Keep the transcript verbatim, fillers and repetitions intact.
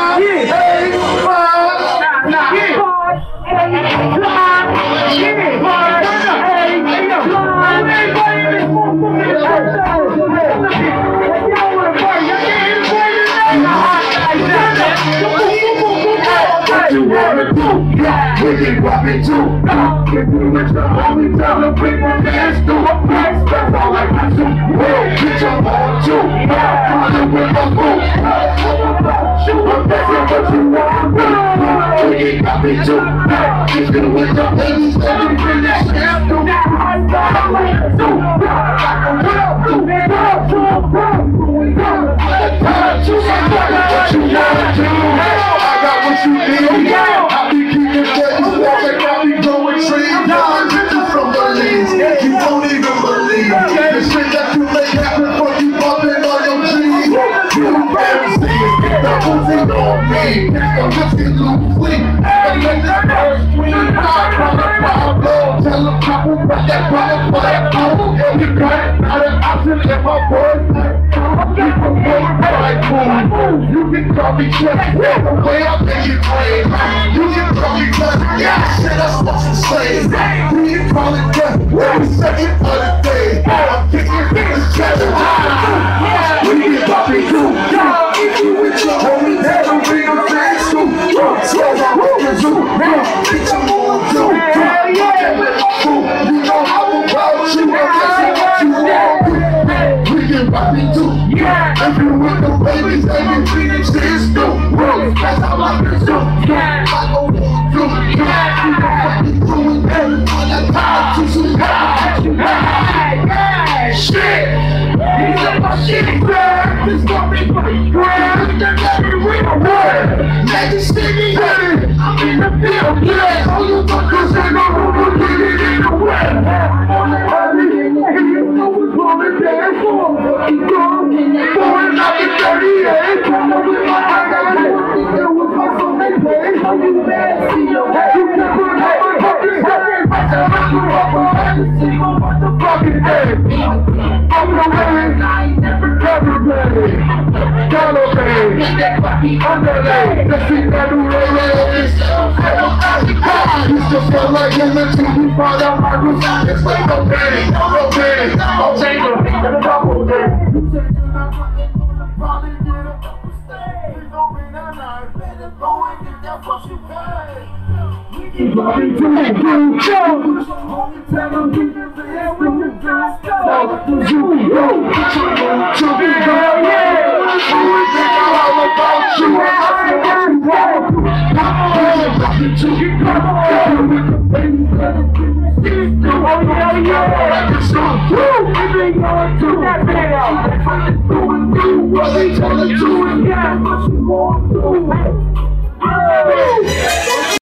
You wanna do, yeah, we can rock it too. If you with the homie, tell them bring my dance to a place. That's all I got to. Well, get your ball too. Running with my boo. I'm dancing what you want to do. We can rock it too. If you with the ladies, let them bring that dance to. That's all I got to. What up, do? What up, do? What up, do? What you wanna do? I got what you need. I be keeping steady, walking, I be going trees. Down bitches from the leaves, you won't even believe. The shit that you make happen for you bumping on your trees. You better see it, the pussy on me. The pussy loose sleep, the lazy first queen. I call it Pablo, tell them couple about that brother for that bubble. You got it, not an option if my boys like keep a boy right move. You can call me Chef, the way I make it rain. You can call me Gun, yeah, shit, that's what's insane. You can call it death, every second of the day. I'm kicking niggas trapping. We can pop it too. If you with your homies, have them bring them fans too. Slow my walking too. Bitch, I'm on too. You know how about you, I'm guessing what you want. We can pop it too. If you with the babies, they can treat them shit too. That's how I can do. I go on through. You know what we doing, baby. On that power to some high. Shit. These are my shit, man. This gon' be my grand. Let me read a word. Magic City, I'm in the field, yeah. All you fuckers ain't gonna get it in the way. On the other hand, you know what's going down for. Keep going, going up in thirty-eight. Come on with my eyes, I don't think there was my soul they play. How you bad, see your head. You can put up a fucking head. I grew up on every single motherfucking day. I'm the way, I ain't never covered me. Dollar Bay, underlay. Let's see that new Orego. You still feel like him until you find out my roots. It's like no pain, no pain. I'll take a hit and a double day. You said you're not fucking gonna probably get a couple stays. Please don't be that nice. Better go and get that what you pay. Keep running to the blue show. Tell them you can say that we can just go. Talk to you, yo. To be girl, yeah. Always think all about you. I feel what you want. Talking to you, come on. With the baby, let them do this. Oh, yeah, yeah. Like it's on you. If they gonna do that, man, I'm fucking doing you. What they tell them to, and yeah, what you want to do.